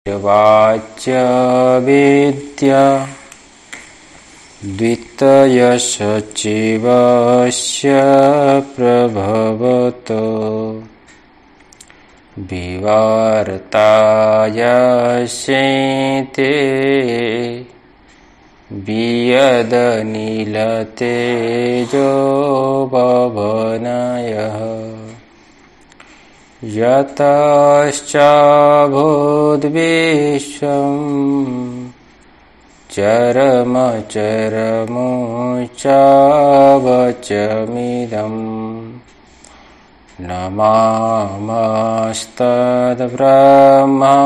वाच्य विद्या द्वितयसचिवस्य प्रभवतो विवार्तायस्येते वियदनिलतेजो भवनयः यतश्चाभूद्विश्वं चरमचरमुच्चावचमिदं नमामस्तद्ब्रह्मा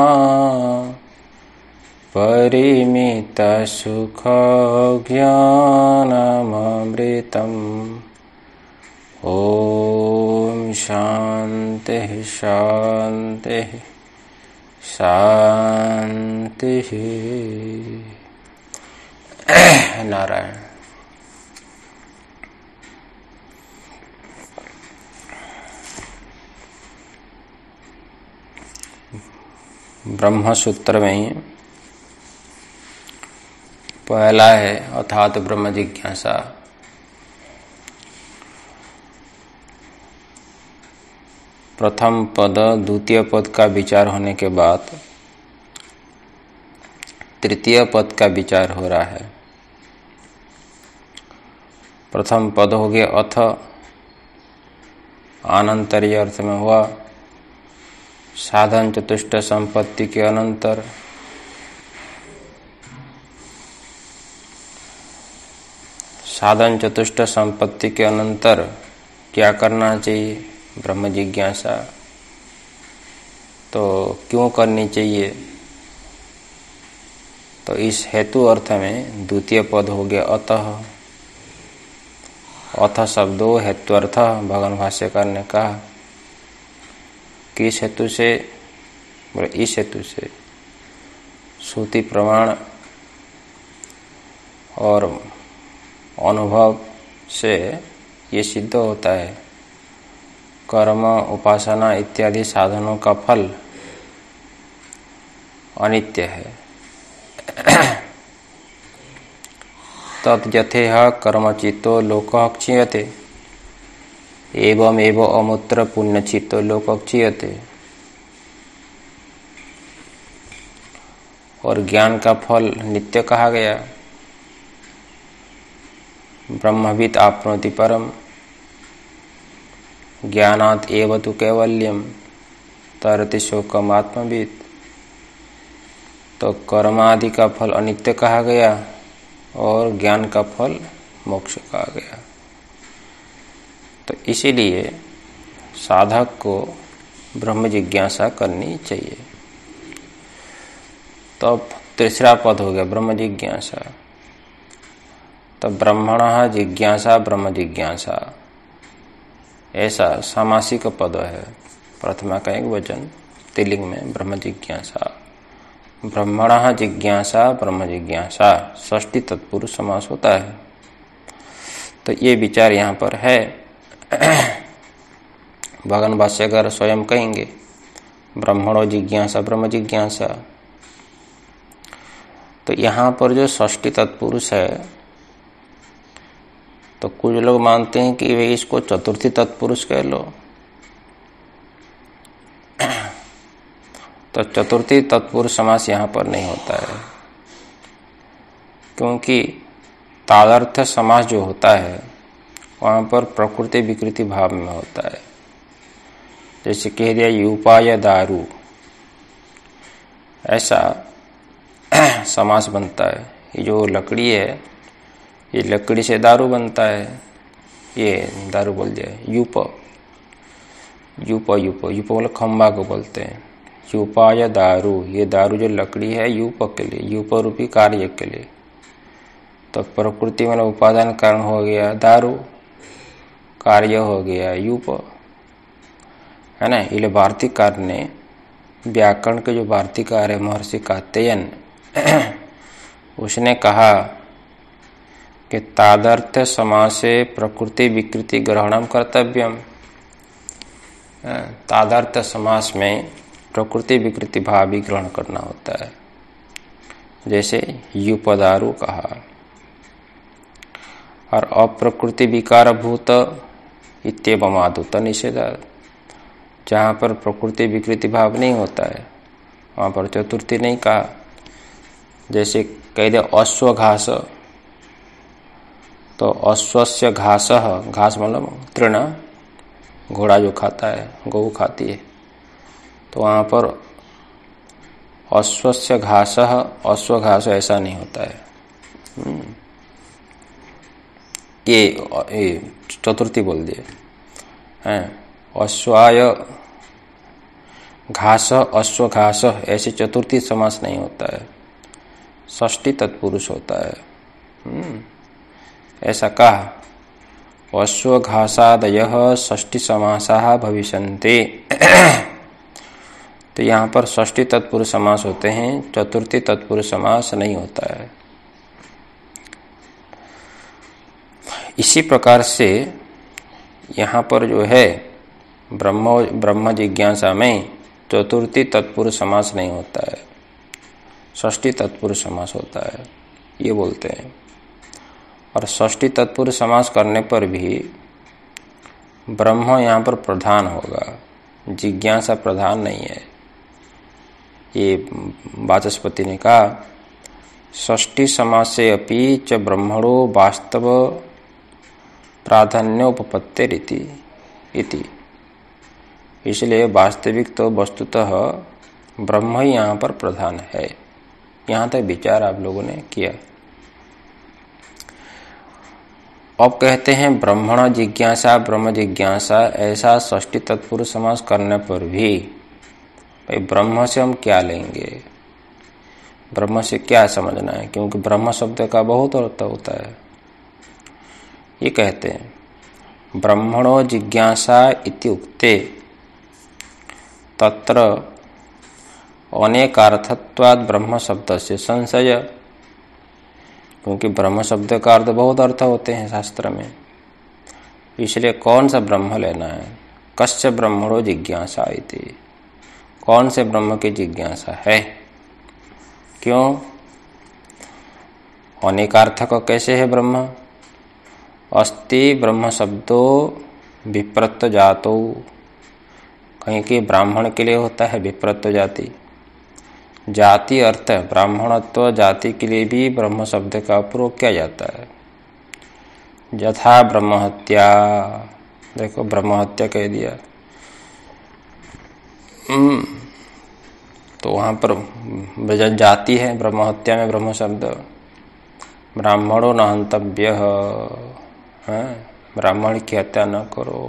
परिमितसुखज्ञानमृतम्। ओम शांति शांति शांति। नारायण। ब्रह्म सूत्र में पहला है अर्थात ब्रह्म जिज्ञासा। प्रथम पद द्वितीय पद का विचार होने के बाद तृतीय पद का विचार हो रहा है। प्रथम पद हो गया अथ, आनंतरीय अर्थ में हुआ साधन चतुष्ट संपत्ति के अनंतर। साधन चतुष्ट संपत्ति के अनंतर क्या करना चाहिए? ब्रह्म जिज्ञासा। तो क्यों करनी चाहिए? तो इस हेतु अर्थ में द्वितीय पद हो गया अतः। अथ शब्दों हेत्वर्थ भगवान भाष्यकार ने कहा। किस हेतु से? बोले इस हेतु से श्रुति प्रमाण और अनुभव से ये सिद्ध होता है कर्म उपासना इत्यादि साधनों का फल अनित्य है। तद्यथेह कर्मचित्तो लोकः क्षीयते एवमेव अमूत्र पुण्यचित्तो लोकः क्षीयते। और ज्ञान का फल नित्य कहा गया। ब्रह्मवित् आपनोति परम ज्ञानात् एव तु कैवल्यम तरति शोकम आत्मवित्। तो कर्मादि का फल अनित्य कहा गया और ज्ञान का फल मोक्ष कहा गया। तो इसीलिए साधक को ब्रह्म जिज्ञासा करनी चाहिए। तो तीसरा पद हो गया ब्रह्म जिज्ञासा। तो ब्रह्मणः जिज्ञासा ब्रह्म जिज्ञासा ऐसा सामासिक पद है। प्रथमा का एक वचन स्त्रीलिंग में ब्रह्म जिज्ञासा। ब्रह्मणः जिज्ञासा ब्रह्म जिज्ञासा षष्ठी तत्पुरुष समास होता है। तो ये विचार यहाँ पर है। भगवान भाष्यकार स्वयं कहेंगे ब्रह्मणो जिज्ञासा ब्रह्म जिज्ञासा। तो यहाँ पर जो षष्ठी तत्पुरुष है तो कुछ लोग मानते हैं कि वे इसको चतुर्थी तत्पुरुष कह लो। तो चतुर्थी तत्पुरुष समास यहाँ पर नहीं होता है, क्योंकि तादर्थ समास जो होता है वहाँ पर प्रकृति विकृति भाव में होता है। जैसे कह दिया यूपाय दारू, ऐसा समास बनता है। ये जो लकड़ी है ये लकड़ी से दारू बनता है। ये दारू बोल दिया यूप यूप यूप यूप मतलब खम्बा को बोलते हैं। यूपा या दारू, ये दारू जो लकड़ी है यूप के लिए, यूप रूपी कार्य के लिए। तो प्रकृति में उपादान कारण हो गया दारू, कार्य हो गया यूप, है ना। इसलिए वार्तिकार ने व्याकरण के जो वार्तिकार है महर्षि कात्यायन उसने कहा कि तादर्थ समासे प्रकृति विकृति ग्रहणम कर्तव्यम। तादर्थ समास में प्रकृति विकृति भाव भी ग्रहण करना होता है। जैसे युपदारु कहा। और अप्रकृति विकार भूत इत्येवमादुत निषेधा, जहाँ पर प्रकृति विकृति भाव नहीं होता है वहाँ पर चतुर्थी नहीं कहा। जैसे कह दे अश्वघास, तो अश्वस्य घास, घास मतलब तृण, घोड़ा जो खाता है, गौ खाती है, तो वहाँ पर अश्वस्य घास, अश्वघास ऐसा नहीं होता है। ये चतुर्थी बोल दिए हैं। अश्वाय घास, अश्वघास ऐसी चतुर्थी समास नहीं होता है, षष्ठी तत्पुरुष होता है। ऐसा कहा। अश्वघासादयः षष्ठी समासाः भविष्यन्ते। तो यहाँ पर षष्ठी तत्पुरुष समास होते हैं, चतुर्थी तत्पुरुष समास नहीं होता है। इसी प्रकार से यहाँ पर जो है ब्रह्म जिज्ञासा में चतुर्थी तत्पुरुष समास नहीं होता है, षष्ठी तत्पुरुष समास होता है, ये बोलते हैं। और षष्ठी तत्पुरुष समास करने पर भी ब्रह्म यहाँ पर प्रधान होगा, जिज्ञासा प्रधान नहीं है। ये वाचस्पति ने कहा षष्ठी समासे अपि च ब्रह्मणो वास्तव प्राधान्योपपत्तिरिति इति। इसलिए वास्तविक तो वस्तुतः ब्रह्म ही यहाँ पर प्रधान है। यहाँ तक विचार आप लोगों ने किया। अब कहते हैं ब्रह्मण जिज्ञासा, ब्रह्म जिज्ञासा, ऐसा षष्ठी तत्पुरुष समास करने पर भी भाई ब्रह्म से हम क्या लेंगे, ब्रह्म से क्या समझना है, क्योंकि ब्रह्म शब्द का बहुत अर्थ होता है। ये कहते हैं ब्रह्मणो जिज्ञासा इत्युक्ते तत्र अनेकार्थत्वात् ब्रह्म शब्द से संशय, क्योंकि ब्रह्म शब्द का अर्थ बहुत अर्थ होते हैं शास्त्र में, इसलिए कौन सा ब्रह्म लेना है। कस्य ब्रह्मणो जिज्ञासा इति, कौन से ब्रह्म की जिज्ञासा है, क्यों। अनेकार्थक कैसे है ब्रह्म। अस्ति ब्रह्म शब्दो विप्रत जातो, कहीं कि ब्राह्मण के लिए होता है विप्रत जाति, जाति अर्थ है ब्राह्मणत्व, जाति के लिए भी ब्रह्म शब्द का प्रयोग किया जाता है। यथा ब्रह्महत्या, देखो ब्रह्महत्या कह दिया, तो वहां पर जाति है ब्रह्महत्या में ब्रह्म शब्द। ब्राह्मणो न हंतव्य, ब्राह्मण की हत्या न करो।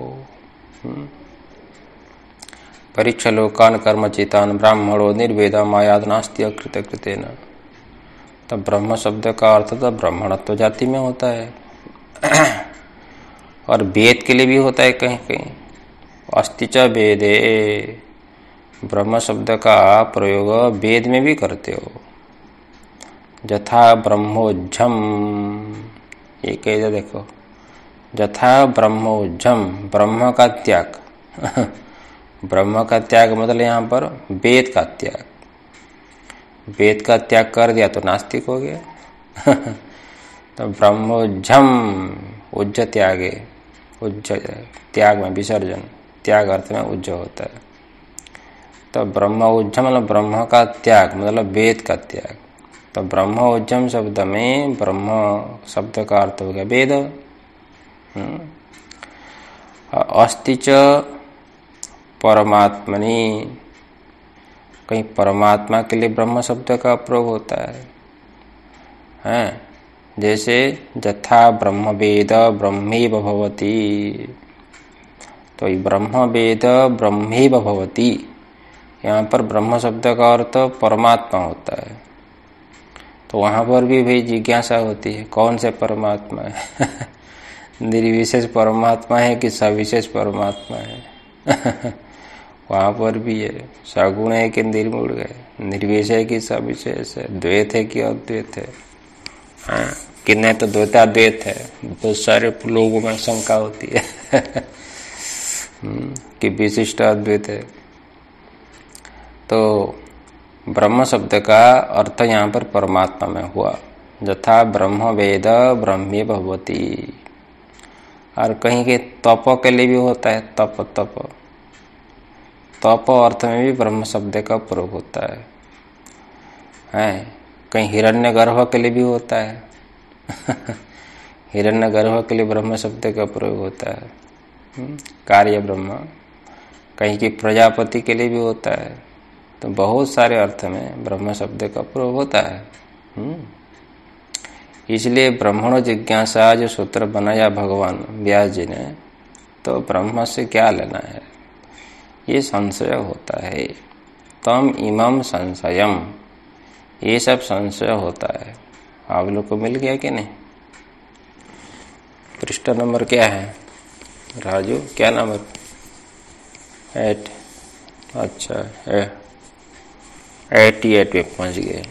परीक्षा लोकान कर्मचितान ब्राह्मणो निर्वेदा मायाद नास्ति अकृत कृतेन। तब ब्रह्म शब्द का अर्थ तो ब्राह्मणत्व जाति में होता है, और वेद के लिए भी होता है कहीं कहीं। अस्ति च वेदे, ब्रह्म शब्द का प्रयोग वेद में भी करते हो। यथा ब्रह्मोज्झम, ये कह दे देखो, यथा ब्रह्मोज्झम, ब्रह्म का त्याग ब्रह्म का त्याग मतलब यहाँ पर वेद का त्याग, वेद का त्याग कर दिया तो नास्तिक हो गया। तो ब्रह्मोज्झम, उज्ज त्यागे, उज्ज त्याग में विसर्जन, त्याग अर्थ में उज्ज होता है। तो ब्रह्म उज्जम मतलब ब्रह्म का त्याग मतलब वेद का त्याग। तो ब्रह्म उज्जम शब्द में ब्रह्म शब्द का अर्थ हो गया वेद। अस्ति च परमात्मनि, कहीं परमात्मा के लिए ब्रह्म शब्द का प्रयोग होता है, जैसे यथा ब्रह्म वेद ब्रह्मेव भवति, तो ब्रह्म वेद ब्रह्मेव भवति, यहाँ पर ब्रह्म शब्द का अर्थ परमात्मा होता है। तो वहां पर भी भाई जिज्ञासा होती है कौन से परमात्मा है। निर्विशेष परमात्मा है कि सविशेष परमात्मा है। वहां पर भी है सगुण है कि निर्गुण है, निर्विशेष है कि सविशेष है, द्वैत है कि अद्वैत है, कि नहीं तो द्वैताद्वैत है। बहुत सारे लोगों में शंका होती है कि विशिष्ट अद्वैत है। तो ब्रह्म शब्द का अर्थ यहाँ पर परमात्मा में हुआ। यथा ब्रह्म वेद ब्रह्मे भवति। और कहीं के तप के लिए भी होता है, तप तप तप अर्थ में भी ब्रह्म शब्द का प्रयोग होता है। कहीं हिरण्यगर्भ के लिए भी होता है हिरण्यगर्भ के लिए ब्रह्म शब्द का प्रयोग होता है, कार्य ब्रह्म। कहीं की प्रजापति के लिए भी होता है। तो बहुत सारे अर्थ में ब्रह्म शब्द का प्रयोग होता है। इसलिए ब्रह्मणो जिज्ञासा जो सूत्र बनाया भगवान व्यास जी ने, तो ब्रह्म से क्या लेना है, ये संशय होता है। तम इमम संशयम, ये सब संशय होता है। आप लोग को मिल गया कि नहीं? पृष्ठ नंबर क्या है राजू? क्या नंबर? 8। अच्छा 88 पे पहुंच गए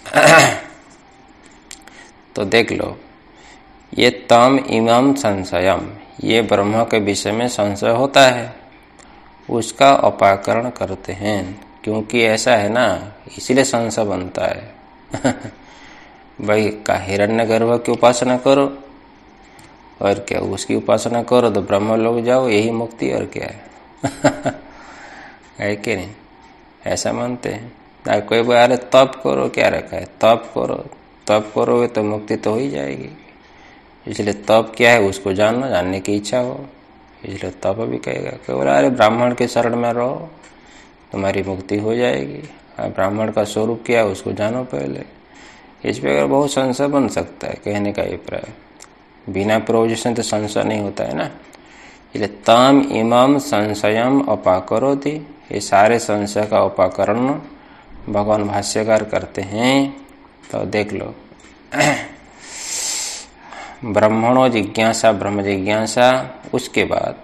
तो देख लो, ये तम इमम संशयम, ये ब्रह्म के विषय में संशय होता है, उसका अपाकरण करते हैं। क्योंकि ऐसा है ना, इसीलिए संशय बनता है भाई का हिरण्यगर्भ की उपासना करो और क्या, उसकी उपासना करो तो ब्रह्म लोग जाओ, यही मुक्ति और क्या है है कि नहीं? ऐसा मानते हैं। कोई बोले अरे तप करो, क्या रखा है, तप करो, तप करोगे तो मुक्ति तो हो ही जाएगी। इसलिए तप क्या है उसको जानना, जानने की इच्छा हो, इसलिए तप भी कहेगा। कोई बोला अरे ब्राह्मण के शरण में रहो, तुम्हारी मुक्ति हो जाएगी। ब्राह्मण का स्वरूप क्या है उसको जानो पहले। इस पर अगर बहुत संशय बन सकता है, कहने का अभिप्राय। बिना प्रोजेशन तो संशय नहीं होता है ना। इसलिए तम इमम संशयम अपाकरोति, ये सारे संशय का उपाकरण भगवान भाष्यकार करते हैं। तो देख लो ब्रह्मणो जिज्ञासा, ब्रह्म जिज्ञासा, उसके बाद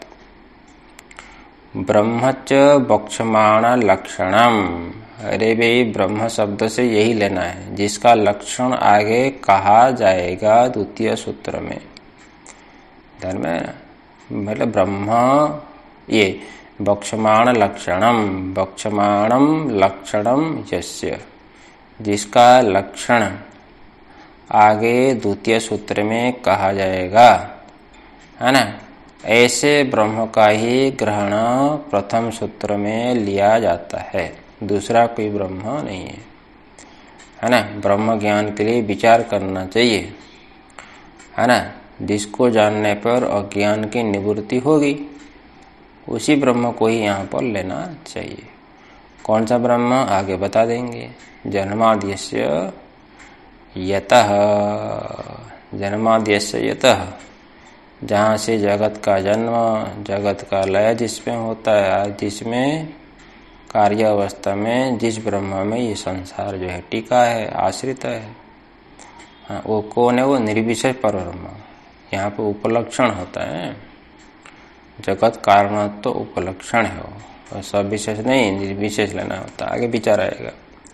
ब्रह्मच बक्षमाण लक्षणम। अरे भाई ब्रह्म शब्द से यही लेना है जिसका लक्षण आगे कहा जाएगा द्वितीय सूत्र में। धर्म है मतलब ब्रह्म, ये बक्षमाण लक्षणम, बक्षमाणम लक्षणम यस्य, जिसका लक्षण आगे द्वितीय सूत्र में कहा जाएगा, है ना। ऐसे ब्रह्म का ही ग्रहण प्रथम सूत्र में लिया जाता है, दूसरा कोई ब्रह्म नहीं है ना। ब्रह्म ज्ञान के लिए विचार करना चाहिए, है ना। जिसको जानने पर अज्ञान की निवृत्ति होगी, उसी ब्रह्म को ही यहाँ पर लेना चाहिए। कौन सा ब्रह्म आगे बता देंगे। जन्माद्यस्य यतः, जन्माद्यस्य यतः, जहाँ से जगत का जन्म, जगत का लय जिसमें होता है, जिसमें कार्य अवस्था में जिस ब्रह्म में ये संसार जो है टीका है, आश्रित है, हाँ, वो कौन है? वो निर्विशेष परब्रह्म। यहाँ पे उपलक्षण होता है, जगत कारण तो उपलक्षण है वो, और सब विशेष नहीं, निर्विशेष लेना होता है। आगे विचार आएगा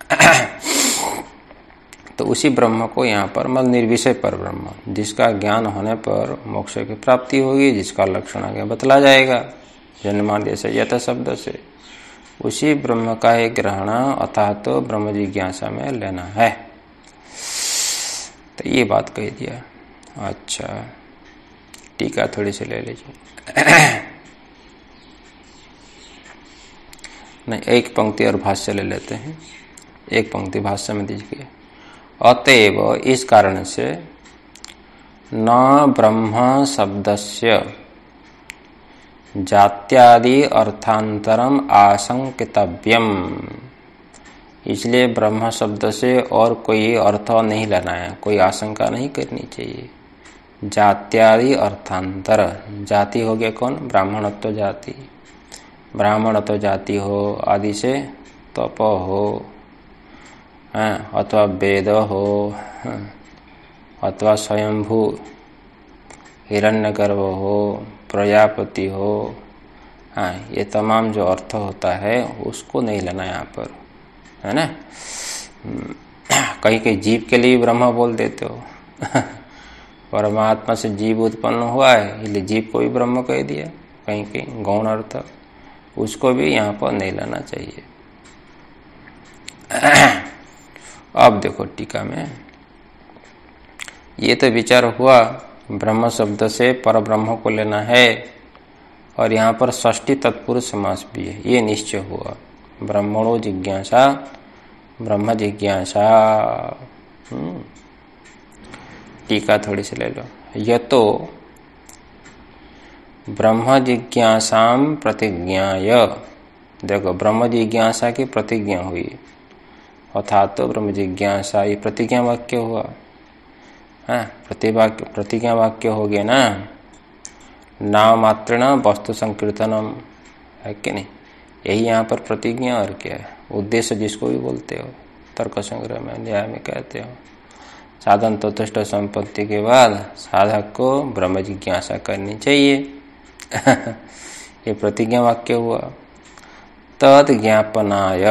तो उसी ब्रह्म को यहाँ पर मतलब निर्विशेष पर ब्रह्म, जिसका ज्ञान होने पर मोक्ष की प्राप्ति होगी, जिसका लक्षण आगे बतला जाएगा जन्माद्य से यथ शब्द से, उसी ब्रह्म का एक ग्रहण अतः तो ब्रह्म जिज्ञासा में लेना है। तो ये बात कह दिया। अच्छा टीका थोड़ी सी ले लीजिए नहीं, एक पंक्ति और भाष्य ले लेते हैं। एक पंक्ति भाष्य में दीजिए। अतएव इस कारण से न ब्रह्म शब्दस्य जात्यादि अर्थांतरम आशंकितव्यम, इसलिए ब्रह्म शब्द से और कोई अर्थ नहीं लेना है, कोई आशंका नहीं करनी चाहिए। जात्यादि अर्थांतर, जाति हो गया कौन? ब्राह्मणत्व जाति, ब्राह्मणत्व जाति हो, आदि से तप हो, अथवा वेद हो, अथवा स्वयंभू हिरण्यगर्भ हो, प्रजापति हो, हाँ, ये तमाम जो अर्थ होता है उसको नहीं लेना यहाँ पर, है ना। कहीं कहीं जीव के लिए ब्रह्म बोल देते हो परमात्मा से जीव उत्पन्न हुआ है, इसलिए जीव को भी ब्रह्म कह दिया। कहीं कहीं गौण अर्थ, उसको भी यहाँ पर नहीं लेना चाहिए। अब देखो टीका में, ये तो विचार हुआ ब्रह्म शब्द से पर ब्रह्म को लेना है, और यहाँ पर षष्ठी तत्पुरुष समास भी है, ये निश्चय हुआ। ब्रह्मणो जिज्ञासा, ब्रह्म जिज्ञासा। टीका थोड़ी सी ले लो। यतो ब्रह्म जिज्ञासाम प्रतिज्ञाय, देखो ब्रह्म जिज्ञासा की प्रतिज्ञा हुई, अर्थात तो ब्रह्म जिज्ञासा ये प्रतिज्ञा वाक्य हुआ। प्रतिज्ञा वाक्य हो गया ना, नाम मात्रेण वस्तु संकीर्तनम, है कि नहीं? यही यहाँ पर प्रतिज्ञा, और क्या है? उद्देश्य जिसको भी बोलते हो, तर्क संग्रह में, न्याय में कहते हो। साधन तत्ष्ट संपत्ति के बाद साधक को ब्रह्म जिज्ञासा करनी चाहिए। ये प्रतिज्ञा वाक्य हुआ। तद ज्ञापनाय,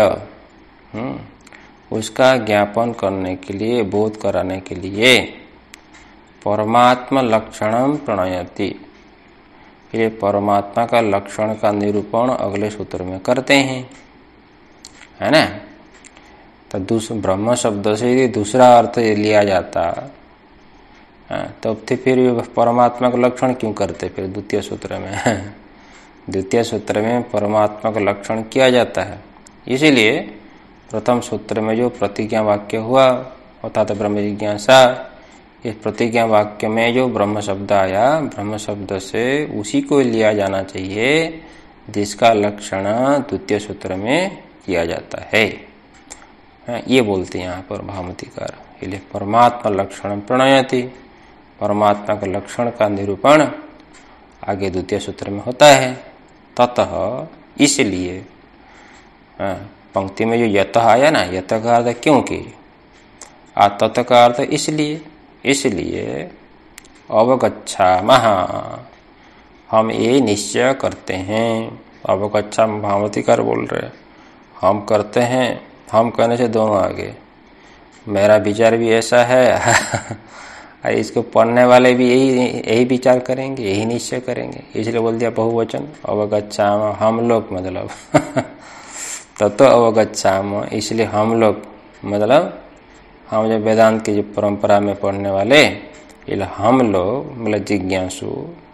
उसका ज्ञापन करने के लिए, बोध कराने के लिए, परमात्मा लक्षणम प्रणयति, ये परमात्मा का लक्षण का निरूपण अगले सूत्र में करते हैं, है ना? तो ब्रह्म शब्द से यदि दूसरा अर्थ लिया जाता तो फिर परमात्मा का लक्षण क्यों करते? फिर द्वितीय सूत्र में द्वितीय सूत्र में परमात्मा का लक्षण किया जाता है। इसीलिए प्रथम सूत्र में जो प्रतिज्ञा वाक्य हुआ अर्थात ब्रह्म जिज्ञासा, इस प्रतिज्ञा वाक्य में जो ब्रह्म शब्द आया, ब्रह्म शब्द से उसी को लिया जाना चाहिए जिसका लक्षण द्वितीय सूत्र में किया जाता है। ये बोलते हैं यहाँ पर भामतीकार। इसलिए परमात्मा लक्षण प्रणयति, परमात्मा का लक्षण का निरूपण आगे द्वितीय सूत्र में होता है। ततः, इसलिए, पंक्ति में जो यतः आया ना, यतः का अर्थ क्योंकि, ततः का अर्थ इसलिए, इसलिए अवगच्छामः, हम ये निश्चय करते हैं। अवगच्छामः भामतीकार बोल रहे, हम करते हैं, हम कहने से दोनों आगे, मेरा विचार भी ऐसा है और इसको पढ़ने वाले भी यही विचार करेंगे, यही निश्चय करेंगे, इसलिए बोल दिया बहुवचन। अवगच्छामः, हम लोग, मतलब ततो अवगच्छामः, इसलिए हम लोग, मतलब हम जो वेदांत की जो परंपरा में पढ़ने वाले, इसलिए हम लोग, मतलब जिज्ञासु,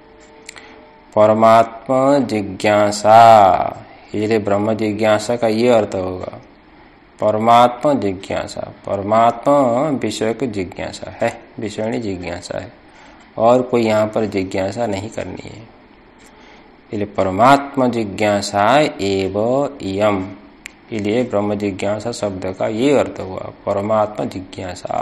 परमात्मा जिज्ञासा, इसलिए ब्रह्म जिज्ञासा का ये अर्थ होगा, परमात्मा जिज्ञासा, परमात्मा विषय की जिज्ञासा है, विषयणी जिज्ञासा है, और कोई यहाँ पर जिज्ञासा नहीं करनी है। इसलिए परमात्मा जिज्ञासा एव इयम, इसलिए ब्रह्म जिज्ञासा शब्द का ये अर्थ हुआ, परमात्मा जिज्ञासा।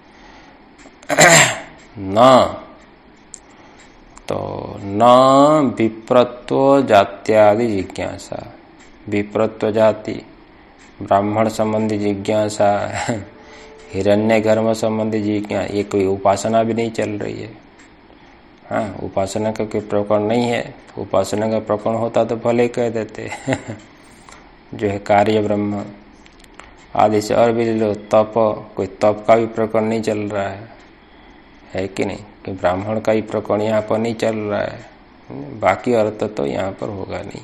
न तो न विप्रत्व जात्यादि जिज्ञासा, विप्रत्व जाति, ब्राह्मण संबंधी जिज्ञासा, हिरण्य गर्भ संबंधी जिज्ञासा, ये कोई उपासना भी नहीं चल रही है। हाँ, उपासना का कोई प्रकरण नहीं है। उपासना का प्रकरण होता तो भले कह देते जो है कार्य ब्रह्म आदि से, और भी लो तप, कोई तप का भी प्रकरण नहीं चल रहा है कि नहीं? कि ब्राह्मण का ही प्रकरण यहाँ पर नहीं चल रहा है, बाकी अर्थ तो यहाँ पर होगा नहीं।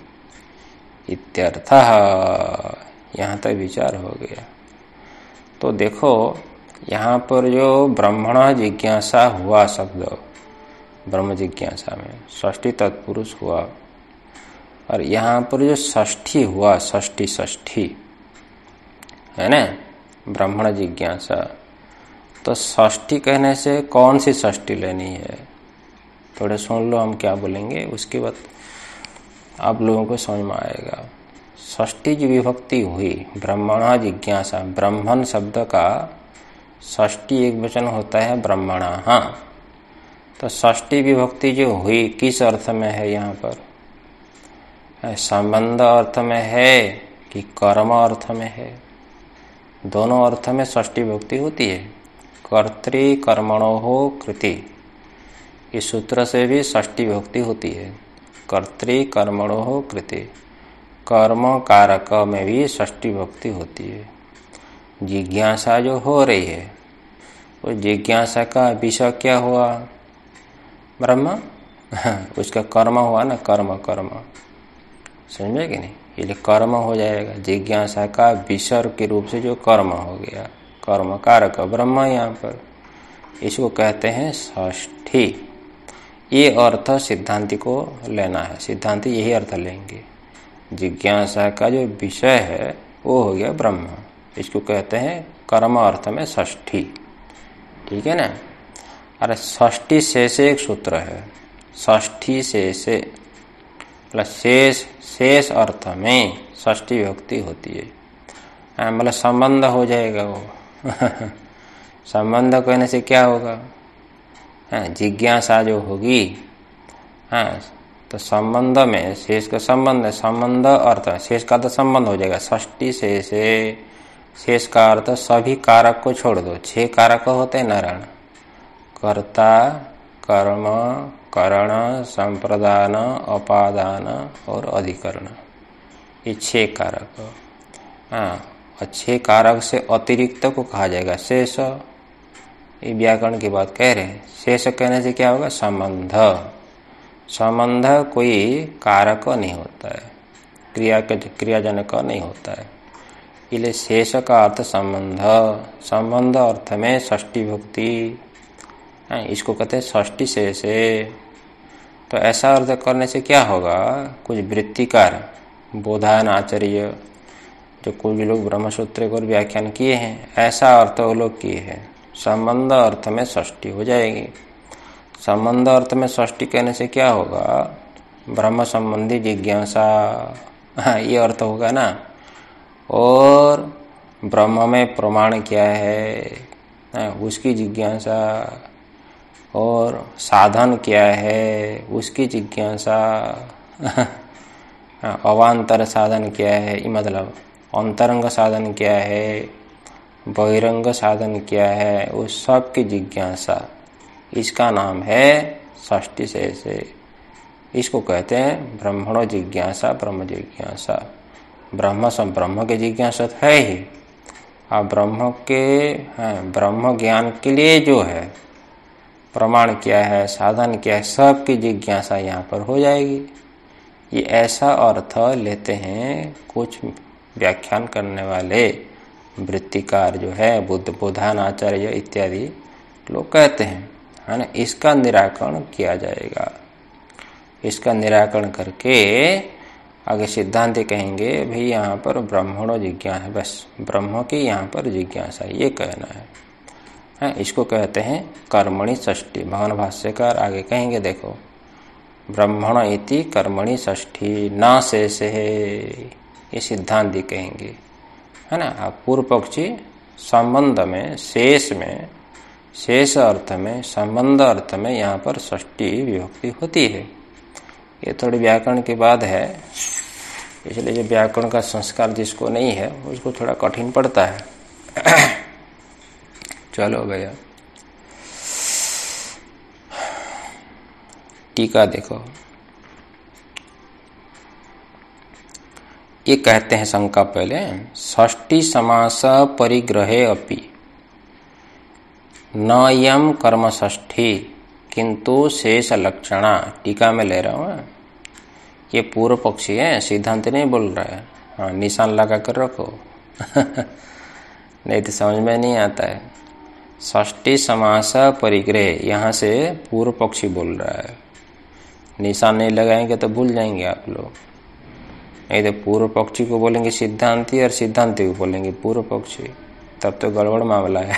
इत्यर्थः, यहाँ तक विचार हो गया। तो देखो यहाँ पर जो ब्रह्मण जिज्ञासा हुआ शब्द, ब्रह्म जिज्ञासा में षष्ठी तत्पुरुष हुआ, और यहाँ पर जो षष्ठी हुआ, षष्ठी षष्ठी है ना, ब्राह्मण जिज्ञासा, तो षष्ठी कहने से कौन सी षष्ठी लेनी है? थोड़े सुन लो हम क्या बोलेंगे, उसके बाद आप लोगों को समझ में आएगा। षष्ठी की विभक्ति हुई ब्रह्मण जिज्ञासा, ब्रह्मण शब्द का षष्ठी एक वचन होता है ब्रह्मणः। तो षष्ठी विभक्ति जो हुई किस अर्थ में है? यहाँ पर संबंध अर्थ में है कि कर्म अर्थ में है? दोनों अर्थ में षष्ठी विभक्ति होती है। कर्तृ कर्मणोः कृति, इस सूत्र से भी षष्ठी विभक्ति होती है। कर्तृ कर्मणोः कृति, कर्म कारक में भी षष्ठी विभक्ति होती है। जिज्ञासा जो हो रही है, उस जिज्ञासा का विषय क्या हुआ? ब्रह्म। उसका कर्म हुआ ना, कर्म, कर्म, समझे कि नहीं? इसलिए कर्म हो जाएगा। जिज्ञासा का विसर्ग के रूप से जो कर्म हो गया, कर्म कारक ब्रह्म यहाँ पर, इसको कहते हैं षष्ठी। ये अर्थ सिद्धांति को लेना है, सिद्धांति यही अर्थ लेंगे। जिज्ञासा का जो विषय है वो हो गया ब्रह्म, इसको कहते हैं कर्म अर्थ में षष्ठी। ठीक है ना। अरे षष्ठी से एक सूत्र है, षष्ठी से मतलब शेष अर्थ में षष्ठी विभक्ति होती है। मतलब संबंध हो जाएगा वो संबंध कहने से क्या होगा, जिज्ञासा जो होगी, तो संबंध में शेष का संबंध, संबंध अर्थ, शेष का अर्थ संबंध हो जाएगा। षष्ठी से शेष का अर्थ सभी कारक को छोड़ दो। 6 कारक होते हैं नारायण, कर्ता, कर्म, करण, संप्रदान, अपादान और अधिकरण, ये 6 कारक। और 6 कारक से अतिरिक्त को कहा जाएगा शेष। ये व्याकरण की बात कह रहे हैं। शेष कहने से क्या होगा, संबंध। संबंध कोई कारक नहीं होता है, क्रियाजनक नहीं होता है, इसलिए शेष का अर्थ संबंध। संबंध अर्थ में षष्ठी विभक्ति, इसको कहते हैं षष्ठी शेष। तो ऐसा अर्थ करने से क्या होगा, कुछ वृत्तिकार बोधायन आचार्य जो कुछ लोग ब्रह्मसूत्र को व्याख्यान किए हैं, ऐसा अर्थ वो लोग किए हैं। संबंध अर्थ में षष्ठी हो जाएगी। संबंध अर्थ में षष्ठी कहने से क्या होगा, ब्रह्म संबंधी जिज्ञासा, ये अर्थ होगा ना। और ब्रह्म में प्रमाण क्या है, उसकी जिज्ञासा, और साधन क्या है उसकी जिज्ञासा, अवांतर साधन क्या है, मतलब अंतरंग साधन क्या है, बहिरंग साधन क्या है, उस सब की जिज्ञासा, इसका नाम है षष्ठी शेष। इसको कहते हैं ब्रह्मणो जिज्ञासा, ब्रह्म जिज्ञासा। ब्रह्म के जिज्ञासा है ही, और ब्रह्म ज्ञान के लिए जो है प्रमाण क्या है, साधन क्या है, सब की जिज्ञासा यहाँ पर हो जाएगी। ये ऐसा अर्थ लेते हैं कुछ व्याख्यान करने वाले वृत्तिकार जो है, बोधायन आचार्य इत्यादि लोग कहते हैं, है ना। इसका निराकरण किया जाएगा। इसका निराकरण करके आगे सिद्धांत कहेंगे भाई यहाँ पर ब्रह्मणो जिज्ञासा, बस ब्रह्म की यहाँ पर जिज्ञासा, ये कहना है। इसको कहते हैं कर्मणि षष्ठी। भगवान भाष्यकार आगे कहेंगे, देखो ब्रह्मण इति कर्मणि षष्ठी न शेष है, ये सिद्धांति कहेंगे, है ना। पूर्व पक्षी संबंध में, शेष अर्थ में, संबंध अर्थ में यहाँ पर षष्ठी विभक्ति होती है। ये थोड़ी व्याकरण की बात है, इसलिए जो व्याकरण का संस्कार जिसको नहीं है उसको थोड़ा कठिन पड़ता है। चलो भैया, टीका देखो। ये कहते हैं शंका पहले, षष्ठी समास परिग्रहे अपि न यम कर्म षष्ठी किंतु शेष लक्षणा। टीका में ले रहा हूँ, ये पूर्व पक्षी है, सिद्धांत नहीं बोल रहा है। हाँ, निशान लगा कर रखो नहीं तो समझ में नहीं आता है। षष्ठी समास परिग्रह, यहाँ से पूर्व पक्षी बोल रहा है। निशान नहीं लगाएंगे तो भूल जाएंगे आप लोग। नहीं तो पूर्व पक्षी को बोलेंगे सिद्धांती और सिद्धांती को बोलेंगे पूर्व पक्षी, तब तो गड़बड़ मामला है।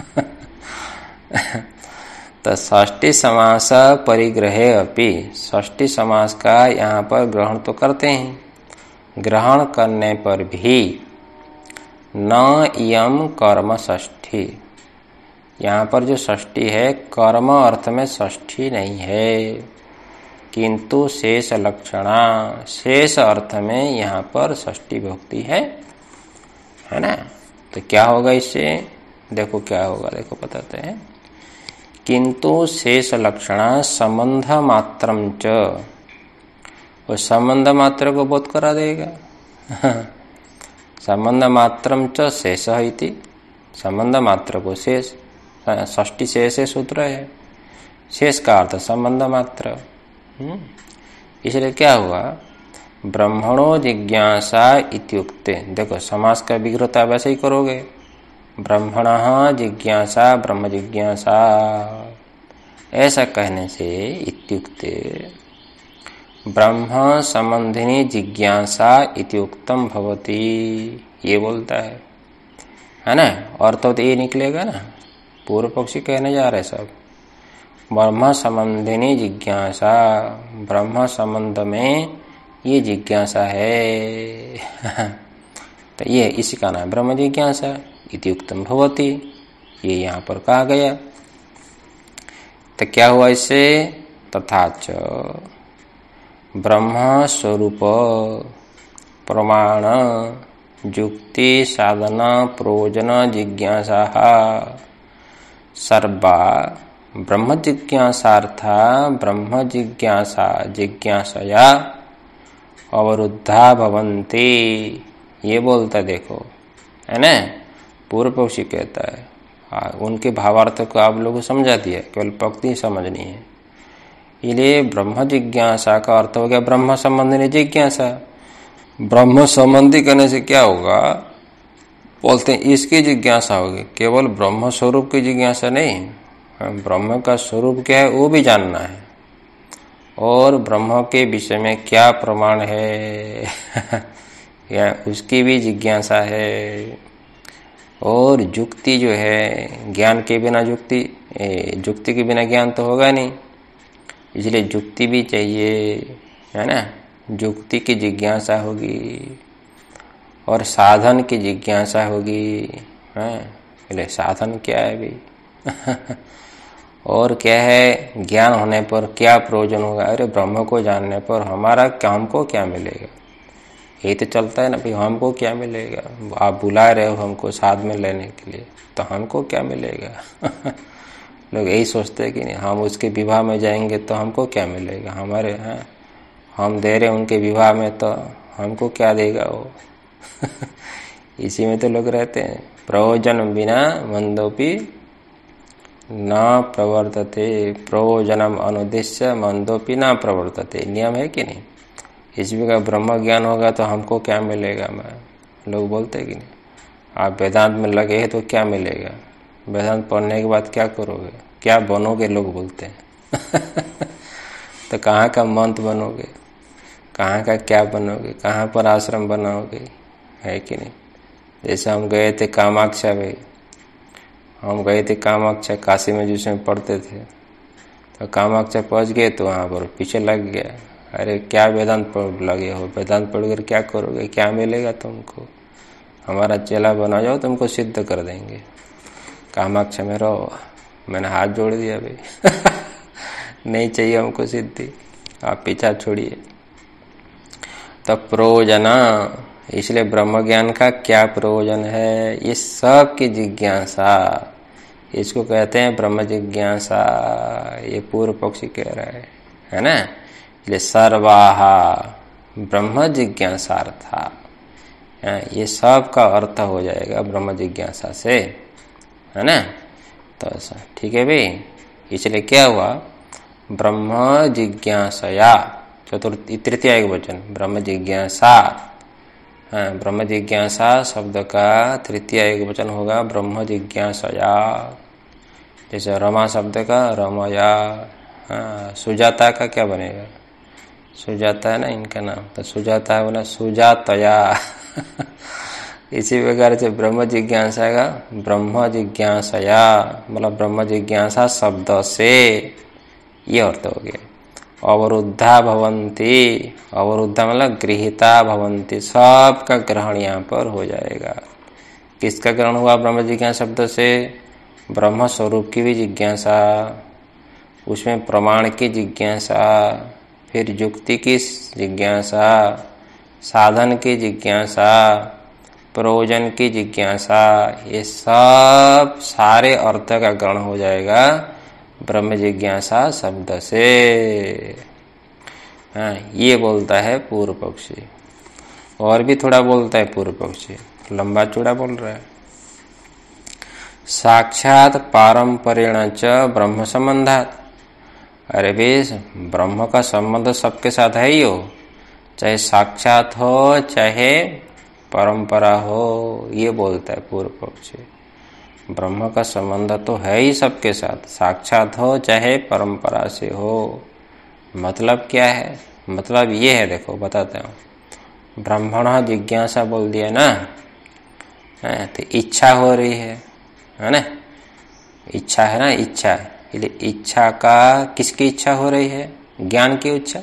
तो षष्ठी समास परिग्रहे अपि, षष्ठी समास का यहाँ पर ग्रहण तो करते हैं, ग्रहण करने पर भी न यम कर्म षष्ठी, यहाँ पर जो षष्ठी है कर्म अर्थ में षष्ठी नहीं है, किंतु शेष लक्षणा, शेष अर्थ में यहाँ पर षष्ठी विभक्ति है ना। तो क्या होगा इससे, देखो क्या होगा, देखो बताते हैं। किंतु शेष लक्षणा संबंध मात्रम च, वो संबंध मात्र को बोध करा देगा। संबंध मात्रम च शेष इति, संबंध मात्र को शेष, षष्ठी शेष सूत्र है, शेष का अर्थ संबंध मात्र। इसलिए क्या हुआ, ब्रह्मणो जिज्ञासा इत्युक्ते। देखो समास का विग्रह तो आप ऐसे ही करोगे, ब्रह्मणः जिज्ञासा ब्रह्म जिज्ञासा, ऐसा कहने से इत्युक्ते ब्रह्म संबंधिनी जिज्ञासा इत्युक्तम भवति, ये बोलता है ना। और तो ये निकलेगा ना, पूर्व पक्षी कहने जा रहे सब, ब्रह्म संबंधिनी जिज्ञासा, ब्रह्म संबंध में ये जिज्ञासा है तो ये इसी का नाम ब्रह्म जिज्ञासा इत्युक्तम भवति, ये यहाँ पर कहा गया। तो क्या हुआ इससे, तथाच ब्रह्म स्वरूप प्रमाण जुक्ति साधन प्रयोजन जिज्ञासा सर्वा ब्रह्म जिज्ञासार्था ब्रह्म जिज्ञासा जिज्ञासया अवरुद्धा भवन्ति, ये बोलता देखो, है ना। पूर्व पक्षी कहता है, उनके भावार्थ को आप लोगों को समझा दिया, केवल पंक्ति समझनी है। इसलिए ब्रह्म जिज्ञासा का अर्थ हो गया ब्रह्म संबंधी जिज्ञासा। ब्रह्म संबंधी करने से क्या होगा, बोलते हैं इसकी जिज्ञासा होगी, केवल ब्रह्म स्वरूप की जिज्ञासा नहीं, ब्रह्म का स्वरूप क्या है वो भी जानना है, और ब्रह्म के विषय में क्या प्रमाण है या उसकी भी जिज्ञासा है। और जुक्ति जो है, ज्ञान के बिना जुक्ति, जुक्ति के बिना ज्ञान तो होगा नहीं, इसलिए जुक्ति भी चाहिए, है ना। जुक्ति की जिज्ञासा होगी और साधन की जिज्ञासा होगी, है। साधन क्या है भी और क्या है, ज्ञान होने पर क्या प्रयोजन होगा, अरे ब्रह्म को जानने पर हमारा हमको क्या मिलेगा, यही तो चलता है ना भाई, हमको क्या मिलेगा, आप बुला रहे हो हमको साथ में लेने के लिए, तो हमको क्या मिलेगा लोग यही सोचते हैं कि नहीं, हम उसके विवाह में जाएंगे तो हमको क्या मिलेगा, हमारे हैं हम दे रहे उनके विवाह में तो हमको क्या देगा वो इसी में तो लोग रहते हैं। प्रयोजन बिना मंदोपि न प्रवर्तते, प्रयोजनम अनुद्देश्य मंदोपि न प्रवर्तते, नियम है कि नहीं। इसमें का ब्रह्म ज्ञान होगा तो हमको क्या मिलेगा, मैं लोग बोलते हैं कि नहीं। आप वेदांत में लगे हैं तो क्या मिलेगा, वेदांत पढ़ने के बाद क्या करोगे, क्या बनोगे, लोग बोलते हैं तो कहाँ का मंत्र बनोगे, कहाँ का क्या बनोगे, कहाँ पर आश्रम बनाओगे, है कि नहीं। जैसे हम गए थे कामाक्षा भाई, हम गए थे कामाक्षा, काशी में जिसमें पढ़ते थे, तो कामाक्षा पहुँच गए तो वहाँ पर पीछे लग गया, अरे क्या वेदांत पढ़ लगे हो, वेदांत पढ़कर क्या करोगे, क्या मिलेगा तुमको, हमारा चेला बना जाओ तुमको सिद्ध कर देंगे, कामाक्षा में रहो। मैंने हाथ जोड़ दिया भाई नहीं चाहिए हमको सिद्धि, आप पीछा छोड़िए। तो प्रयोजना, इसलिए ब्रह्म ज्ञान का क्या प्रयोजन है, ये सब की जिज्ञासा, इसको कहते हैं ब्रह्म जिज्ञासा, ये पूर्व पक्षी कह रहा है ना। इसलिए सर्वाहा ब्रह्म जिज्ञासार्था, ये सब का अर्थ हो जाएगा ब्रह्म जिज्ञासा से, है ना। तो ऐसा ठीक है भाई। इसलिए क्या हुआ, ब्रह्म जिज्ञासया, चतुर्थ तृतीय एक वचन ब्रह्म जिज्ञासा, ब्रह्म जिज्ञासा शब्द का तृतीय एक वचन होगा ब्रह्म जिज्ञासया। जैसे रमा शब्द का रमया, सुजाता का क्या बनेगा, सुजाता है ना इनका नाम, तो सुजाता है बोला सुजातया इसी प्रकार से ब्रह्म जिज्ञासा का ब्रह्म जिज्ञासया, मतलब ब्रह्म जिज्ञासा शब्द से ये अर्थ हो गया। अवरुद्धा भवन्ति, अवरुद्धा मतलब गृहीता भवन्ति, सबका ग्रहण यहाँ पर हो जाएगा। किसका ग्रहण हुआ ब्रह्म जिज्ञासा शब्द से, ब्रह्म स्वरूप की भी जिज्ञासा, उसमें प्रमाण की जिज्ञासा, फिर युक्ति की जिज्ञासा, साधन की जिज्ञासा, प्रयोजन की जिज्ञासा, ये सब सारे अर्थ का ग्रहण हो जाएगा ब्रह्म जिज्ञासा शब्द से। ये बोलता है पूर्व पक्षी, और भी थोड़ा बोलता है पूर्व पक्षी, लंबा चौड़ा बोल रहा है। साक्षात पारंपरेण च ब्रह्म संबंधात, अरे बेश ब्रह्म का संबंध सबके साथ है ही हो, चाहे साक्षात हो चाहे परंपरा हो, ये बोलता है पूर्व पक्षी। ब्रह्म का संबंध तो है ही सबके साथ, साक्षात हो चाहे परंपरा से हो। मतलब क्या है? मतलब ये है, देखो बताता हूँ। ब्रह्मण जिज्ञासा बोल दिया ना, तो इच्छा हो रही है ना? इच्छा है ना, इच्छा। इच्छा का, किसकी इच्छा हो रही है? ज्ञान की इच्छा।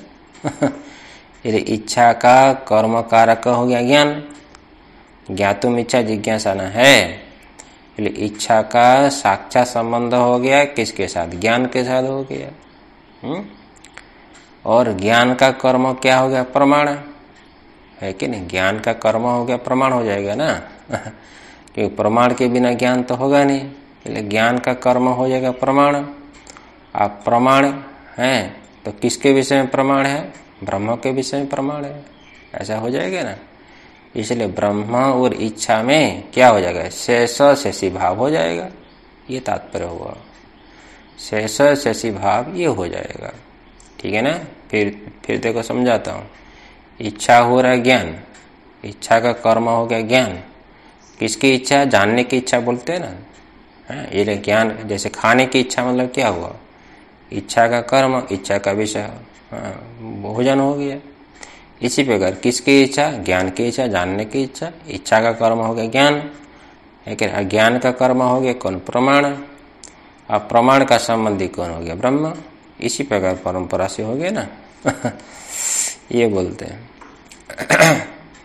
इच्छा का कर्म कारक हो गया ज्ञान। ज्ञातुम इच्छा जिज्ञासा न है, इच्छा का साक्षात संबंध हो गया किसके साथ? ज्ञान के साथ हो गया। और ज्ञान का कर्म क्या हो गया? प्रमाण है कि नहीं? ज्ञान का कर्म हो गया प्रमाण हो जाएगा ना। क्योंकि प्रमाण के बिना ज्ञान तो होगा नहीं, इसलिए ज्ञान का कर्म हो जाएगा प्रमाण। आप प्रमाण है तो किसके विषय में प्रमाण है? ब्रह्म के विषय में प्रमाण है, ऐसा हो जाएगा ना। इसलिए ब्रह्म और इच्छा में क्या हो जाएगा? शेष शेषी भाव हो जाएगा, ये तात्पर्य हुआ। शेष शेषी भाव ये हो जाएगा, ठीक है ना। फिर देखो समझाता हूँ। इच्छा हो रहा है ज्ञान, इच्छा का कर्म हो गया ज्ञान। किसकी इच्छा? जानने की इच्छा बोलते हैं ना। ये ज्ञान, जैसे खाने की इच्छा, मतलब क्या हुआ? इच्छा का कर्म, इच्छा का विषय, भोजन हो गया। इसी प्रकार किसकी इच्छा? ज्ञान की इच्छा, जानने की इच्छा। इच्छा का कर्म हो गया ज्ञान, लेकिन अज्ञान का कर्म हो गया कौन? प्रमाण। अब प्रमाण का संबंधी कौन हो गया? ब्रह्म। इसी प्रकार परंपरा से हो गया ना। ये बोलते हैं।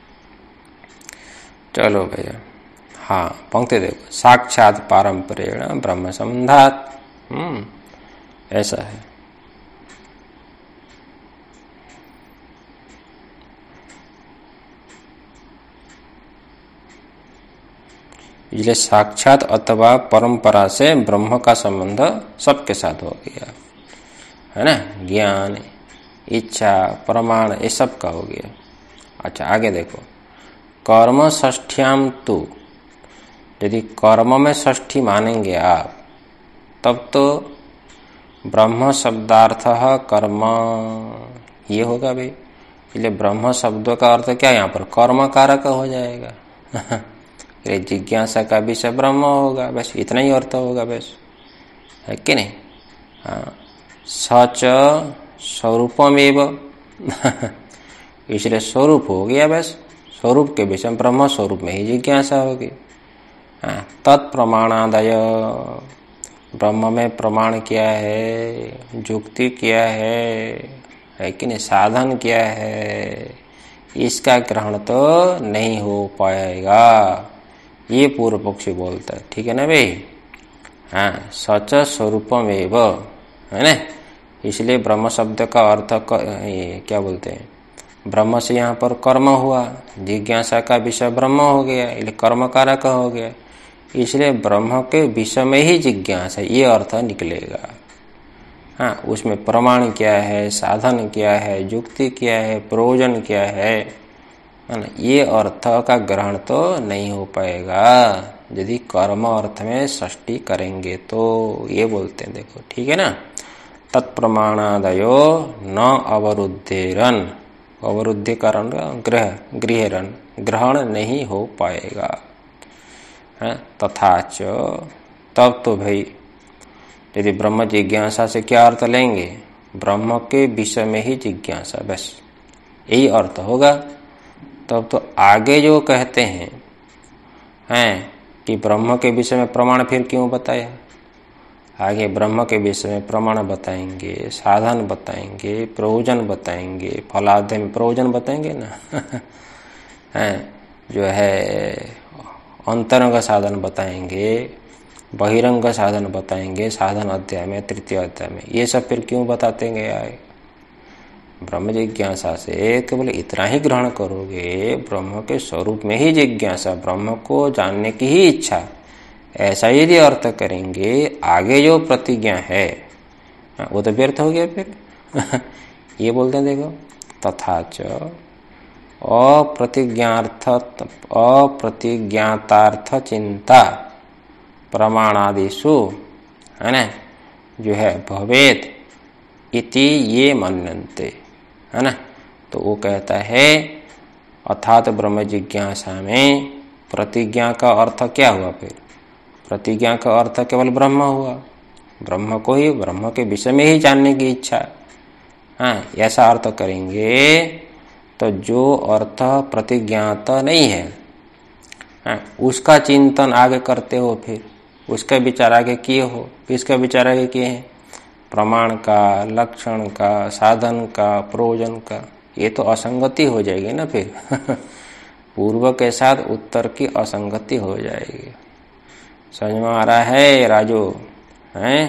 चलो भैया, हाँ पंक्ति देखो। साक्षात पारंपरेण ब्रह्म संबंधात, ऐसा है। इसलिए साक्षात अथवा परंपरा से ब्रह्म का संबंध सबके साथ हो गया, है ना। ज्ञान, इच्छा, प्रमाण, ये सब का हो गया। अच्छा आगे देखो। कर्म षष्ठ्याम तु, यदि कर्म में षष्ठी मानेंगे आप, तब तो ब्रह्म शब्दार्थ कर्म ये होगा भाई। इसलिए ब्रह्म शब्द का अर्थ क्या है यहाँ पर? कर्म कारक हो जाएगा। जिज्ञासा का विषय ब्रह्म होगा, बस इतना ही अर्थ होगा, बस, है कि नहीं। हाँ, सच स्वरूपमेव। इसलिए स्वरूप हो गया, बस स्वरूप के विषय ब्रह्म स्वरूप में ही जिज्ञासा होगी। तत्प्रमाणादय, ब्रह्म में प्रमाण क्या है, युक्ति क्या है कि नहीं, साधन क्या है, इसका ग्रहण तो नहीं हो पाएगा, ये पूर्व पक्षी बोलता है, ठीक है ना भाई। हाँ, सच स्वरूपमेव, है ना। इसलिए ब्रह्म शब्द का अर्थ क्या बोलते हैं? ब्रह्म से यहाँ पर कर्म हुआ, जिज्ञासा का विषय ब्रह्म हो गया, इसलिए कर्म कारक हो गया। इसलिए ब्रह्म के विषय में ही जिज्ञासा, ये अर्थ निकलेगा। हाँ, उसमें प्रमाण क्या है, साधन क्या है, युक्ति क्या है, प्रयोजन क्या है ना, ये अर्थ का ग्रहण तो नहीं हो पाएगा यदि कर्म अर्थ में षष्ठी करेंगे तो, ये बोलते हैं। देखो ठीक है ना। तत्प्रमाणादयो न अवरुद्धेरन, अवरुद्धीकरण गृहरन, ग्रहण नहीं हो पाएगा। तथा च, तब तो भाई यदि ब्रह्म जिज्ञासा से क्या अर्थ लेंगे? ब्रह्म के विषय में ही जिज्ञासा, बस यही अर्थ होगा। तब तो आगे जो कहते हैं कि ब्रह्म के विषय में प्रमाण फिर क्यों बताया? आगे ब्रह्म के विषय में प्रमाण बताएंगे, साधन बताएंगे, प्रयोजन बताएंगे, फलादि में प्रयोजन बताएंगे ना। जो है अंतरंग साधन बताएंगे, बहिरंग साधन बताएंगे, साधन अध्याय में, तृतीय अध्याय में। ये सब फिर क्यों बताते गए? ब्रह्म जिज्ञासा से केवल इतना ही ग्रहण करोगे, ब्रह्म के स्वरूप में ही जिज्ञासा, ब्रह्म को जानने की ही इच्छा, ऐसा यदि अर्थ करेंगे, आगे जो प्रतिज्ञा है वो तो व्यर्थ हो गया फिर। ये बोलते हैं देखो। तथा च अप्रतिज्ञातार्थ चिंता प्रमाणादिषु, है ना, जो है भवेत इति ये मन्यन्ते, है ना। तो वो कहता है अर्थात ब्रह्म जिज्ञासा में प्रतिज्ञा का अर्थ क्या हुआ? फिर प्रतिज्ञा का अर्थ केवल ब्रह्म हुआ, ब्रह्म को ही, ब्रह्म के विषय में ही जानने की इच्छा। हाँ, ऐसा अर्थ करेंगे तो जो अर्थ प्रतिज्ञात नहीं है, हाँ, उसका चिंतन आगे करते हो, फिर उसका विचार आगे किए हो। किसका विचार आगे किए हैं? प्रमाण का, लक्षण का, साधन का, प्रयोजन का। ये तो असंगति हो जाएगी ना फिर पूर्व के साथ उत्तर की असंगति हो जाएगी। समझ में आ रहा है राजू? हैं?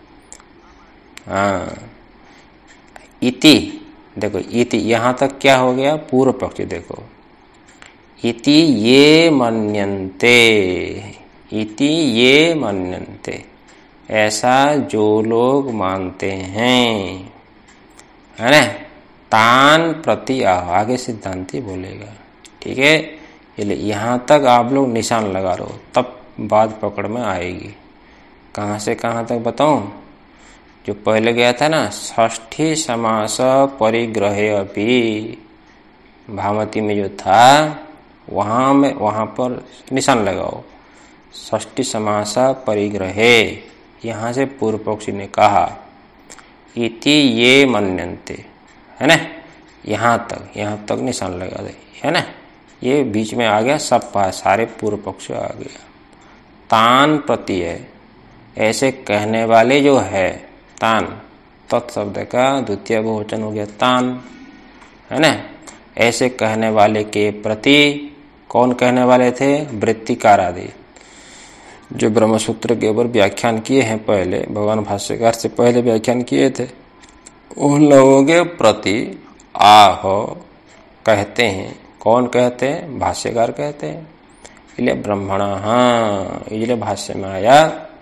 हाँ। इति, देखो इति यहां तक क्या हो गया? पूर्व पक्ष। देखो इति ये मन्यन्ते, इति ये मन्यन्ते, ऐसा जो लोग मानते हैं, है ना, तान प्रति आगे सिद्धांती बोलेगा। ठीक है, इसलिए यहां तक आप लोग निशान लगा रहे हो, तब बात पकड़ में आएगी। कहां से कहां तक बताऊं? जो पहले गया था ना, षष्ठी समास परिग्रहे अपि, भामती में जो था वहां पर निशान लगाओ। षष्ठी समास परिग्रहे, यहां से पूर्व पक्षी ने कहा इति ये मन्यन्ते, है ना, यहां तक निशान लगा दे, है ना। ये बीच में आ गया, सब सारे पूर्व पक्ष आ गया। तान प्रति है, ऐसे कहने वाले जो है, तान तत्शब्द का द्वितीय बहुवचन हो गया तान, है ना। ऐसे कहने वाले के प्रति, कौन कहने वाले थे? वृत्तिकार आदि, जो ब्रह्मसूत्र के ऊपर व्याख्यान किए हैं पहले, भगवान भाष्यकार से पहले व्याख्यान किए थे, उन लोगों के प्रति आह कहते हैं। कौन कहते हैं? भाष्यकार कहते हैं। इसलिए ब्रह्मणः, इसलिए भाष्य में आया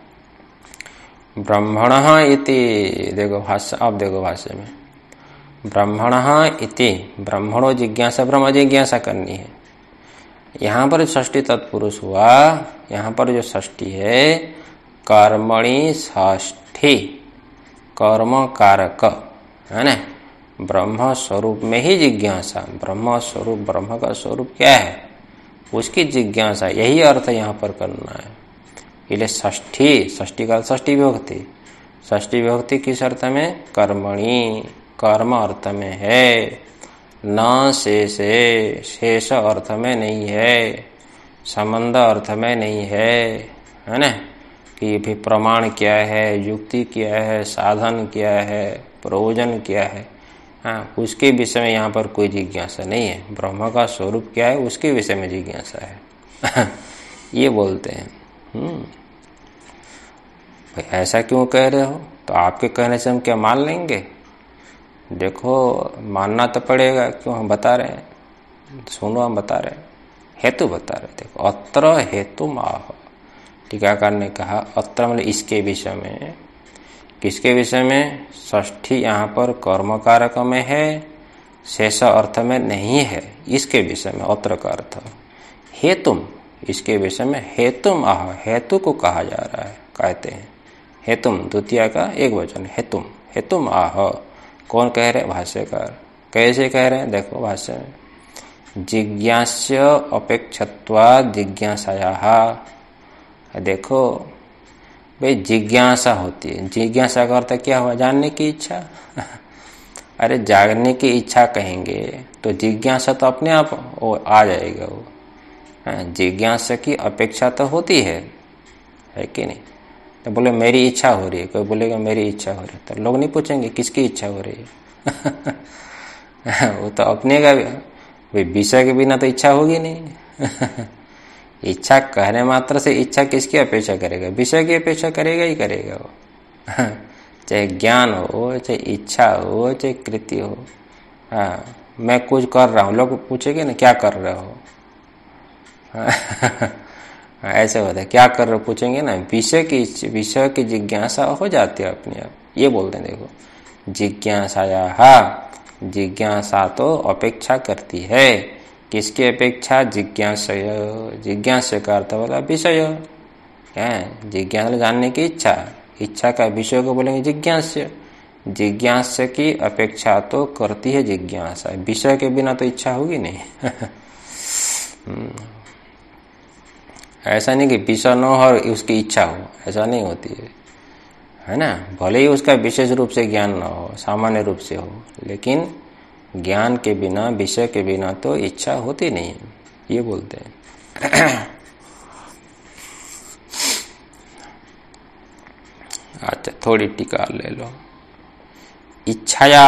ब्रह्मणः इति। देखो भाष्य, अब देखो भाष्य में ब्रह्मणः इति, ब्रह्मणो जिज्ञासा, ब्रह्म जिज्ञासा करनी है। यहाँ पर षष्ठी तत्पुरुष हुआ, यहाँ पर जो षष्ठी है कर्मणि षष्ठी, कर्म कारक, है ना। ब्रह्म स्वरूप में ही जिज्ञासा, ब्रह्म स्वरूप, ब्रह्म का स्वरूप क्या है उसकी जिज्ञासा, यही अर्थ यहाँ पर करना है। इसलिए षष्ठी, षष्ठी का षष्ठी विभक्ति, षष्ठी विभक्ति किस अर्थ में? कर्मणि, कर्म अर्थ में है, न शेषे, शेष अर्थ में नहीं है, संबंध अर्थ में नहीं है ना। कि भी प्रमाण क्या है, युक्ति क्या है, साधन क्या है, प्रयोजन क्या है, हाँ, उसके विषय में यहाँ पर कोई जिज्ञासा नहीं है। ब्रह्म का स्वरूप क्या है उसके विषय में जिज्ञासा है ये बोलते हैं। भाई ऐसा क्यों कह रहे हो? तो आपके कहने से हम क्या मान लेंगे? देखो मानना तो पड़ेगा, क्यों हम बता रहे हैं, सुनो हम बता रहे हैं, हेतु बता रहे। देखो अत्र हेतु माह, टीकाकार ने कहा अत्र मतलब इसके विषय में। किसके विषय में? षष्ठी यहाँ पर कर्म कारक में है, शेष अर्थ में नहीं है, इसके विषय में अत्र का अर्थ। हेतुम, इसके विषय में हेतुम आह, हेतु को कहा जा रहा है, कहते हैं हेतुम, द्वितीय का एक वचन हेतुम, हेतुम आह। कौन कह रहे? भाष्यकार। कैसे कह रहे हैं? देखो भाष्य में जिज्ञास्य अपेक्षत्वात् जिज्ञासायाः। देखो भाई जिज्ञासा होती है, जिज्ञासा का अर्थ क्या हुआ? जानने की इच्छा अरे जानने की इच्छा कहेंगे तो जिज्ञासा तो अपने आप वो आ जाएगा वो। जिज्ञासा की अपेक्षा तो होती है कि नहीं? तो बोले मेरी इच्छा हो रही है, कोई बोलेगा मेरी इच्छा हो रही है, तो लोग नहीं पूछेंगे किसकी इच्छा हो रही है वो तो अपने का भी, विषय के बिना तो इच्छा होगी नहीं इच्छा कहने मात्र से इच्छा किसकी अपेक्षा करेगा? विषय की अपेक्षा करेगा ही करेगा वो चाहे ज्ञान हो, चाहे इच्छा हो, चाहे कृति हो। हाँ, मैं कुछ कर रहा हूँ, लोग पूछेंगे ना क्या कर रहे हो ऐसे होता है, क्या कर रहे हो पूछेंगे ना, विषय की जिज्ञासा हो जाती है अपने आप। ये बोलते हैं देखो जिज्ञासायाः, जिज्ञासा तो अपेक्षा करती है, किसकी अपेक्षा? जिज्ञासय, जिज्ञास्य का अर्थ होता विषय है, जिज्ञासा जानने की इच्छा, इच्छा का विषय को बोलेंगे जिज्ञास्य, जिज्ञासा की अपेक्षा तो करती है जिज्ञासा, विषय के बिना तो इच्छा होगी नहीं। ऐसा नहीं कि विषय न हो और उसकी इच्छा हो, ऐसा नहीं होती है ना। भले ही उसका विशेष रूप से ज्ञान न हो, सामान्य रूप से हो, लेकिन ज्ञान के बिना, विषय के बिना तो इच्छा होती नहीं है, ये बोलते हैं। अच्छा, थोड़ी टीका ले लो। इच्छाया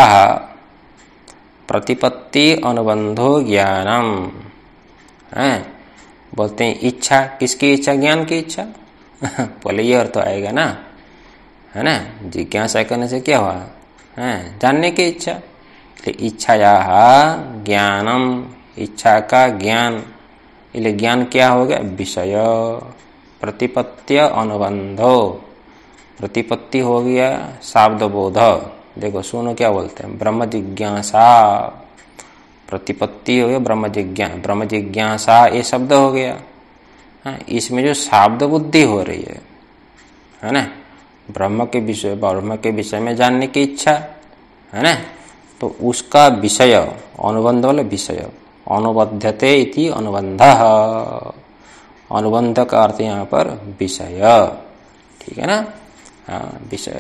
प्रतिपत्ति अनुबंधो ज्ञानम है, बोलते हैं इच्छा, किसकी इच्छा? ज्ञान की इच्छा। पहले ये अर्थ आएगा ना, है ना। जिज्ञासा करने से क्या हुआ? है जानने की इच्छा। इच्छाया ज्ञानम, इच्छा का ज्ञान, इसलिए ज्ञान क्या हो गया? विषय। प्रतिपत्ति अनुबंधो, प्रतिपत्ति हो गया शाब्द बोध। देखो सुनो क्या बोलते हैं, ब्रह्म जिज्ञासा, प्रतिपत्ति हो गया ब्रह्म जिज्ञासा, ब्रह्म जिज्ञासा ये शब्द हो गया। हाँ, इसमें जो शाब्द बुद्धि हो रही है ना, ब्रह्म के विषय में जानने की इच्छा है ना, तो उसका विषय, अनुबंध वाला विषय, अनुबध्यते इति अनुबंध, अनुबंध का अर्थ यहाँ पर विषय, ठीक है ना। हाँ, विषय।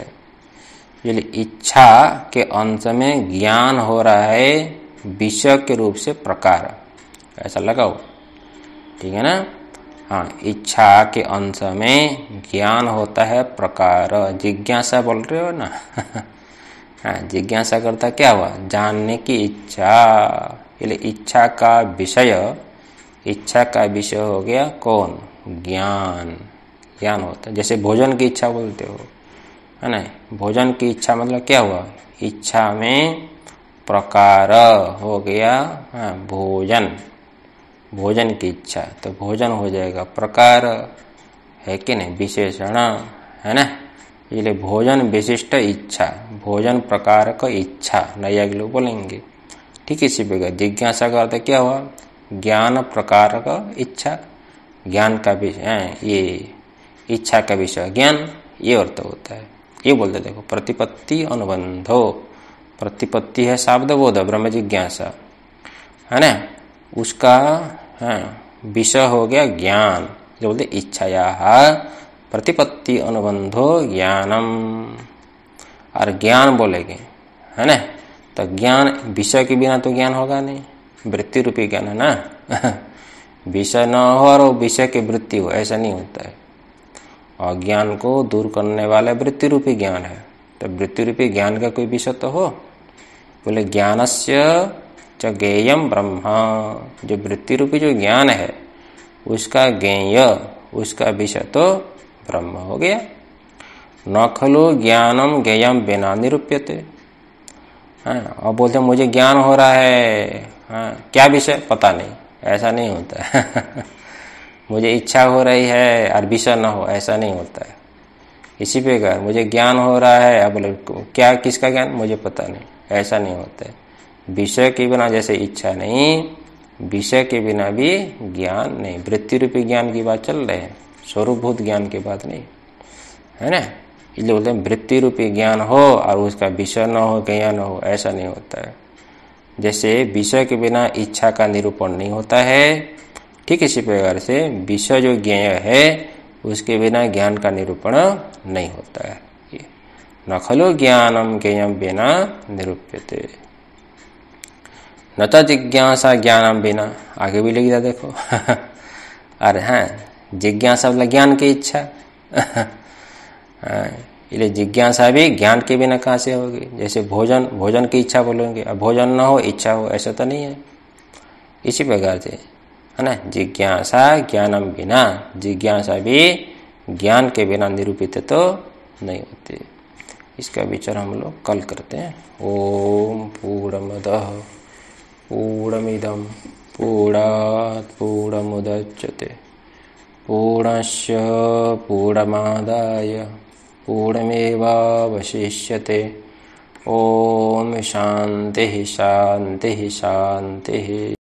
इच्छा के अंश में ज्ञान हो रहा है विषय के रूप से प्रकार, ऐसा लगाओ, ठीक है ना। हाँ, इच्छा के अंश में ज्ञान होता है प्रकार। जिज्ञासा बोल रहे हो ना। हाँ, जिज्ञासा करता क्या हुआ? जानने की इच्छा। इसलिए इच्छा का विषय, इच्छा का विषय हो गया कौन? ज्ञान। ज्ञान होता है, जैसे भोजन की इच्छा बोलते हो, है ना। भोजन की इच्छा मतलब क्या हुआ? इच्छा में प्रकार हो गया। हाँ, भोजन, भोजन की इच्छा, तो भोजन हो जाएगा प्रकार, है कि नहीं? विशेषण, है ना। इसलिए भोजन विशिष्ट इच्छा, भोजन प्रकार का इच्छा, नया लोग बोलेंगे। ठीक इसी प्रकार जिज्ञासा का अर्थ क्या हुआ? ज्ञान प्रकार का इच्छा, ज्ञान का विषय, ये इच्छा का विषय ज्ञान, ये अर्थ होता है। ये बोलते देखो, प्रतिपत्ति अनुबंधो, प्रतिपत्ति है शाब्द बोध, ब्रह्म जिज्ञासा, है ना, उसका विषय हो गया ज्ञान, जो बोलते इच्छाया प्रतिपत्ति अनुबंधो ज्ञानम। और ज्ञान बोलेंगे, है ना, तो ज्ञान विषय के बिना तो ज्ञान होगा नहीं, वृत्ति रूपी ज्ञान है ना। विषय न हो और विषय की वृत्ति हो, ऐसा नहीं होता है। और ज्ञान को दूर करने वाला वृत्ति रूपी ज्ञान है, तो वृत्ति रूपी ज्ञान का कोई विषय तो हो। बोले ज्ञानस्य च ज्ञेयम ब्रह्म, जो वृत्ति रूपी जो ज्ञान है उसका ज्ञेय, उसका विषय तो ब्रह्म हो गया। न खलु ज्ञानम ज्ञेयम बिना निरूप्यते। और बोलते मुझे ज्ञान हो रहा है, क्या विषय पता नहीं, ऐसा नहीं होता है। मुझे इच्छा हो रही है और विषय न हो, ऐसा नहीं होता है। इसी प्रकार मुझे ज्ञान हो रहा है, अब बोले क्या, किसका ज्ञान, मुझे पता नहीं, ऐसा नहीं होता है। विषय के बिना जैसे इच्छा नहीं, विषय के बिना भी ज्ञान नहीं। वृत्ति रूपी ज्ञान की बात चल रही है, स्वरूपभूत ज्ञान की बात नहीं, है ना। इसलिए बोलते हैं वृत्ति रूपी ज्ञान हो और उसका विषय न हो, ज्ञान हो, ऐसा नहीं होता है। जैसे विषय के बिना इच्छा का निरूपण नहीं होता है, ठीक इसी प्रकार से विषय जो ज्ञेय है उसके बिना ज्ञान का निरूपण नहीं होता है। न खलु ज्ञानम ज्ञेयम बिना निरूप्यते, न तो जिज्ञासा ज्ञानम बिना, आगे भी लिख दिया देखो। अरे हाँ, जिज्ञासा मतलब ज्ञान की इच्छा। इसलिए जिज्ञासा भी ज्ञान के बिना कहाँ से होगी? जैसे भोजन, भोजन की इच्छा बोलेंगे, अब भोजन न हो इच्छा हो, ऐसा तो नहीं है। इसी प्रकार से है ना, जिज्ञासा ज्ञानम बिना, जिज्ञासा भी ज्ञान के बिना निरूपित तो नहीं होती। इसका विचार हम लोग कल करते हैं। ओम पूर्णमदः पूर्णमिदं पूर्णात् पूर्णमुदच्यते पूर्णस्य पूर्णमादाय पूर्णमेवावशिष्यते। ओम शांति शांति शांति।